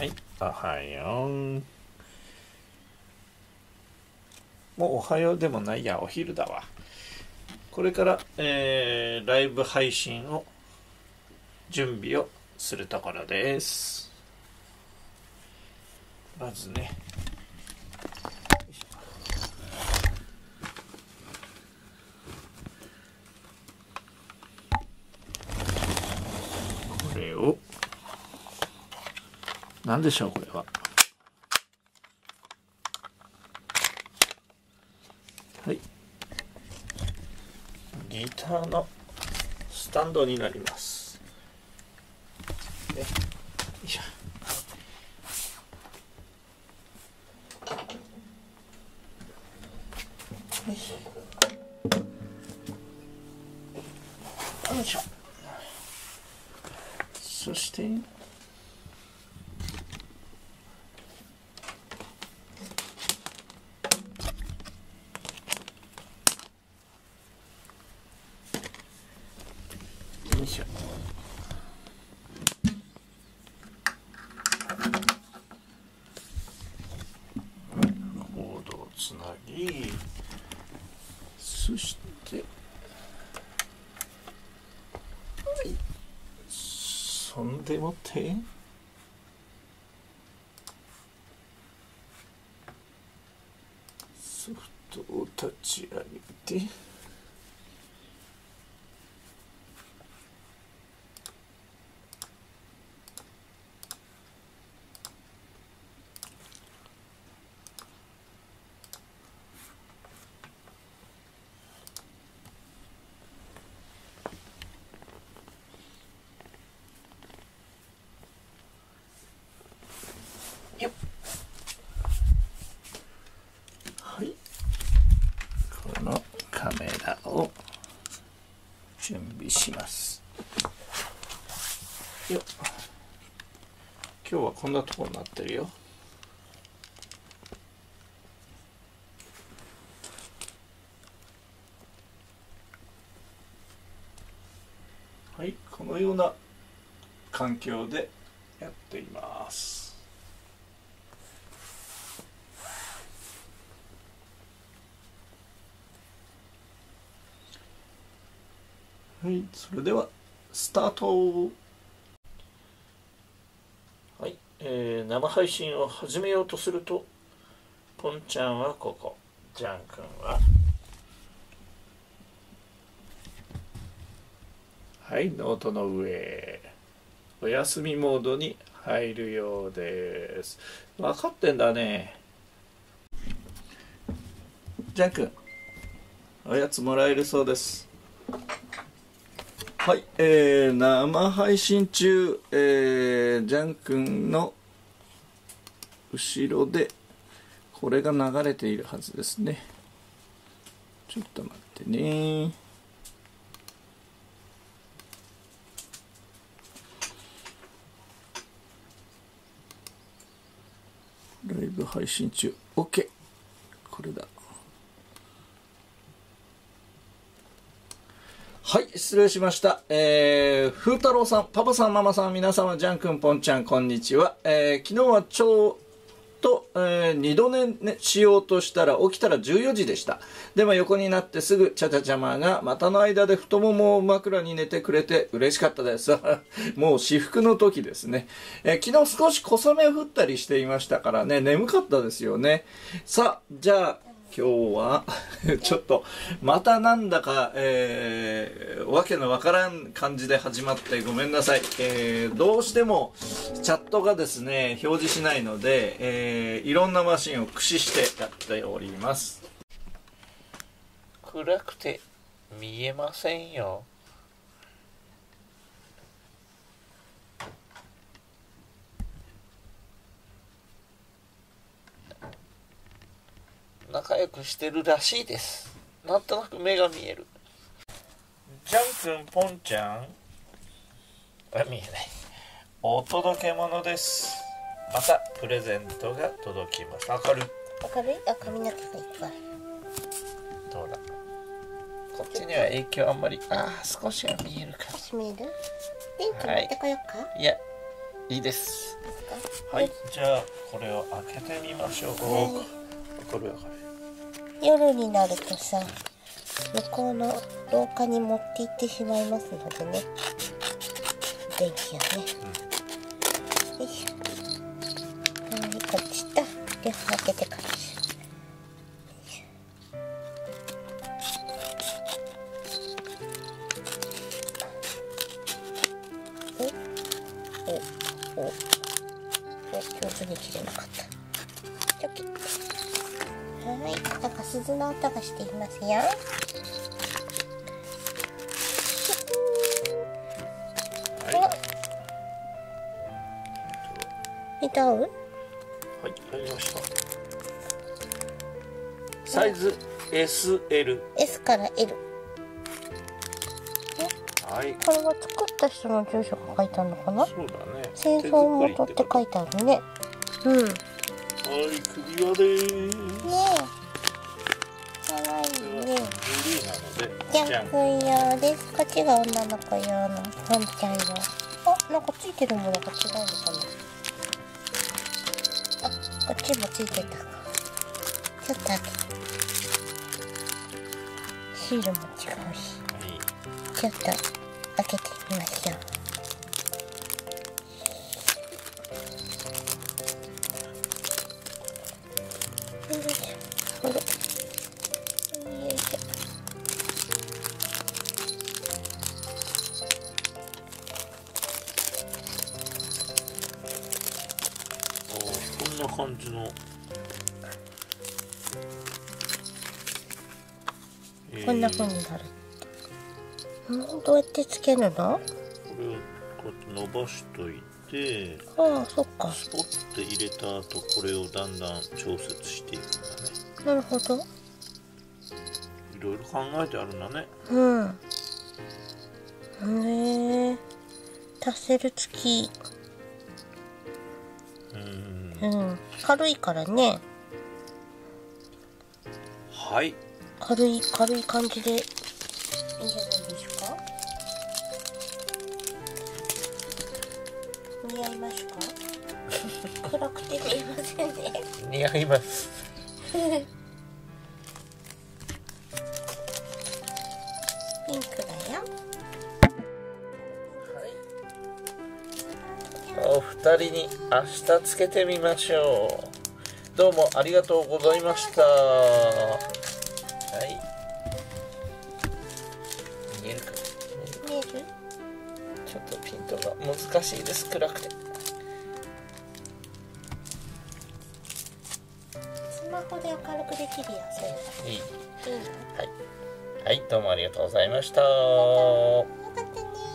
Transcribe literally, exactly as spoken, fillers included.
はい、おはよう。もうおはようでもないや、お昼だわ。これから、えー、ライブ配信を準備をするところです。まずね、これを何でしょう、これは。はい、ギターのスタンドになります。ね、よいしょ。よいしょ。よいしょ。そしてよいしょ。コードをつなぎ、そしてはい、そんでもってソフトを立ち上げて、よっ、はい、このカメラを準備します。よっ、今日はこんなところになってるよ。はい、このような環境でやっています。はい、それではスタート。はい、えー、生配信を始めようとすると、ポンちゃんはここ、ジャン君ははい、ノートの上、お休みモードに入るようです。分かってんだね。ジャン君、おやつもらえるそうです。はい、えー、生配信中、えー、ジャン君の後ろでこれが流れているはずですね。ちょっと待ってね。ライブ配信中。OK。これだ。はい、失礼しました。えー、風太郎さん、パパさん、ママさん、皆様、ジャン君、ポンちゃん、こんにちは。えー、昨日はちょうど、えー、二度寝、ね、しようとしたら、起きたらじゅうよじでした。でも横になってすぐ、ちゃちゃちゃまが、股の間で太ももを枕に寝てくれて嬉しかったです。もう至福の時ですね。えー、昨日少し小雨降ったりしていましたからね、眠かったですよね。さあ、じゃあ、今日はちょっとまたなんだか、えー、わけのわからん感じで始まってごめんなさい、えー、どうしてもチャットがですね表示しないので、えー、いろんなマシンを駆使してやっております。暗くて見えませんよ。仲良くしてるらしいです。なんとなく目が見える。ジャン君、ポンちゃん、あ、見えない。お届け物です。またプレゼントが届きます。明るい明るい、あ、髪の毛がいっぱい。 どうだ、こっちには影響あんまり、ああ、少しは見えるか。 少し見える？電気持ってこようか？ はい、いや、いいです。 ですか？ はい、じゃあこれを開けてみましょう。 はい、 わかるわかる。夜になるとさ、向こうの廊下に持って行ってしまいますのでね、電気をね、うん、よいしょ。はい、こっちと両方開けてからしょ。おおおお、上手に切れなかった。チョキ。はい、なんか鈴の音がしていますよ。見た？はい、 入りました。サイズ エスエル。 S から L。 はい。 これは作った人の住所が書いてあるのかな？ そうだね。 製造元って書いてあるね。うん。はい、 首輪でーす。ねえ。かわいいね。ブルーなので。 ジャン君用です。こっちが女の子用のポンちゃん用。あ、なんかついてるものが違うのかな。あ、こっちもついてた。ちょっと開けて。シールも違うし。はい、ちょっと開けてみましょう。よいしょ。よいしょ。 こんな感じの、 えー、こんな風になる。うん、どうやってつけるの？これをこうやって伸ばしといて、 ああ、そっか。 スポッて入れた後、これをだんだん調節していくんだね。 なるほど。 いろいろ考えてあるんだね。 うん。へえ。タッセル付き。うん。うん。軽いからね。 はい。 軽い軽い感じでいいんじゃないでしょうか。似合いますか？暗くて見えませんね。 似合います。 ピンクだよ。 お二人に明日つけてみましょう。どうもありがとうございました。はい。見えるか？ 見える？ ちょっとピントが難しいです。暗くて。 スマホで明るくできるよ。それ。いい。いい。 はい。はい、どうもありがとうございました。 よかったね。